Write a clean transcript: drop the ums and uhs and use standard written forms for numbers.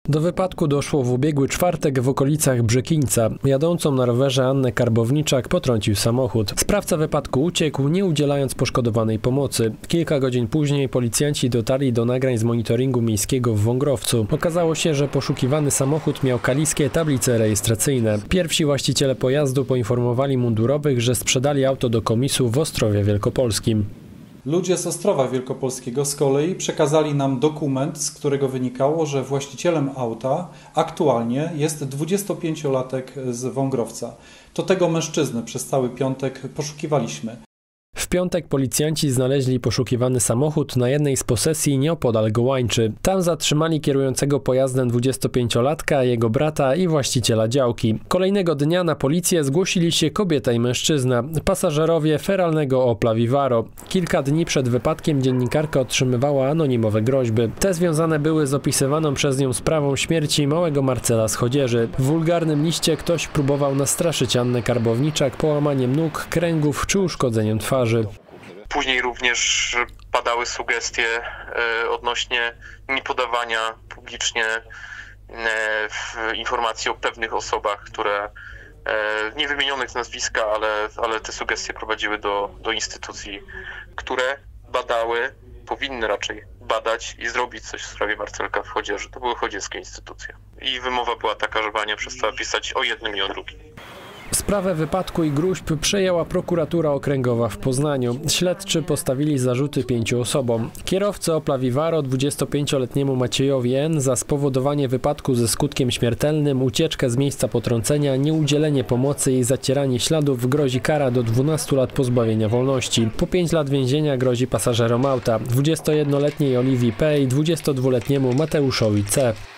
Do wypadku doszło w ubiegły czwartek w okolicach Brzekińca. Jadącą na rowerze Annę Karbowniczak potrącił samochód. Sprawca wypadku uciekł, nie udzielając poszkodowanej pomocy. Kilka godzin później policjanci dotarli do nagrań z monitoringu miejskiego w Wągrowcu. Okazało się, że poszukiwany samochód miał kaliskie tablice rejestracyjne. Pierwsi właściciele pojazdu poinformowali mundurowych, że sprzedali auto do komisu w Ostrowie Wielkopolskim. Ludzie z Ostrowa Wielkopolskiego z kolei przekazali nam dokument, z którego wynikało, że właścicielem auta aktualnie jest 25-latek z Wągrowca. To tego mężczyznę przez cały piątek poszukiwaliśmy. W piątek policjanci znaleźli poszukiwany samochód na jednej z posesji nieopodal Gołańczy. Tam zatrzymali kierującego pojazdem 25-latka, jego brata i właściciela działki. Kolejnego dnia na policję zgłosili się kobieta i mężczyzna, pasażerowie feralnego Opla Vivaro. Kilka dni przed wypadkiem dziennikarka otrzymywała anonimowe groźby. Te związane były z opisywaną przez nią sprawą śmierci małego Marcela z Chodzieży. W wulgarnym liście ktoś próbował nastraszyć Annę Karbowniczak połamaniem nóg, kręgów czy uszkodzeniem twarzy. Później również padały sugestie odnośnie niepodawania publicznie informacji o pewnych osobach, które nie wymienionych z nazwiska, ale te sugestie prowadziły do instytucji, które badały, powinny raczej badać i zrobić coś w sprawie Marcelka w Chodzieży. To były chodzieckie instytucje. I wymowa była taka, że Wania przestała pisać o jednym i o drugim. Sprawę wypadku i gruźb przejęła prokuratura okręgowa w Poznaniu. Śledczy postawili zarzuty 5 osobom. Kierowcy Opla Vivaro 25-letniemu Maciejowi N. za spowodowanie wypadku ze skutkiem śmiertelnym, ucieczkę z miejsca potrącenia, nieudzielenie pomocy i zacieranie śladów grozi kara do 12 lat pozbawienia wolności. Po 5 lat więzienia grozi pasażerom auta, 21-letniej Oliwii P. i 22-letniemu Mateuszowi C.